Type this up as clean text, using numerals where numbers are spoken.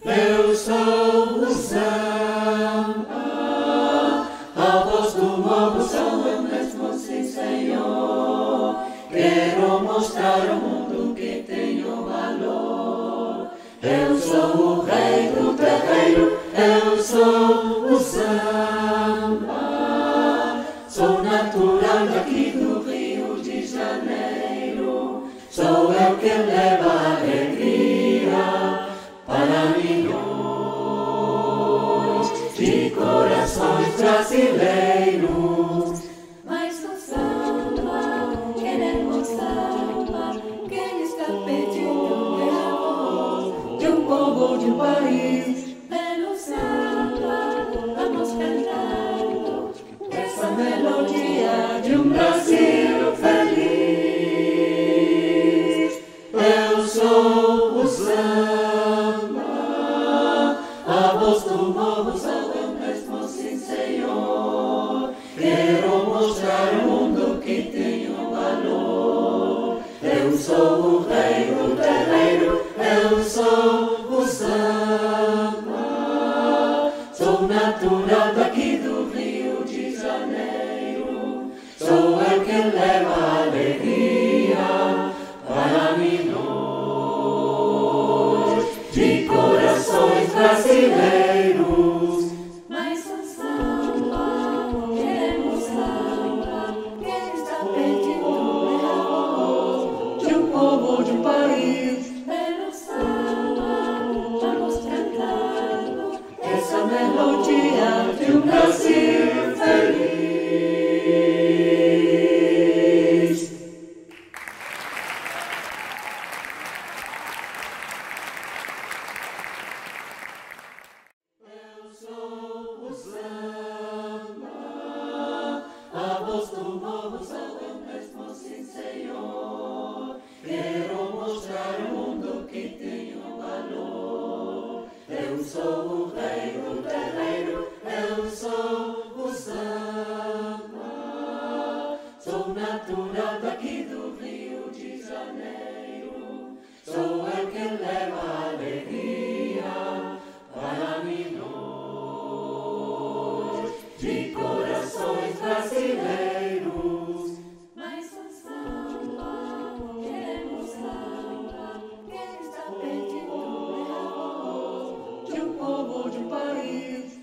Eu sou o samba, a voz do morro sou eu mesmo, sim, Senhor. Quero mostrar ao mundo que tenho valor. Eu sou o rei do terreiro, eu sou o samba. Sou natural daqui do Rio de Janeiro. Sou eu que levo a alegria para milhões de corações brasileiros. Mas o samba, queremos samba. Quem está pedindo é a voz De um povo, de um país, pelo samba, vamos cantando essa melodia de um Brasil feliz. Eu sou o samba, a voz do morro sou eu mesmo, sim, Senhor. Quero mostrar ao mundo que tenho valor. Eu sou o rei do terreiro, eu sou o samba. Sou natural daqui do Rio de Janeiro. Sou eu que levo a alegria para milhões de corações brasileiros. Mas o samba, queremos samba. Quem está pedindo é a voz De um povo, de um país, pelo samba, vamos cantando essa melodia de um Brasil feliz. Eu sou o samba, a voz do morro sou eu mesmo, sim, Senhor. Quero mostrar ao mundo que tenho valor. Eu sou o rei do terreiro, eu sou o samba. Sou natural daqui do Rio de Janeiro. Sou eu que levo a alegria para milhões de corações brasileiros. Mas o samba, queremos samba. Quem está pedindo é a voz De um povo, de um país,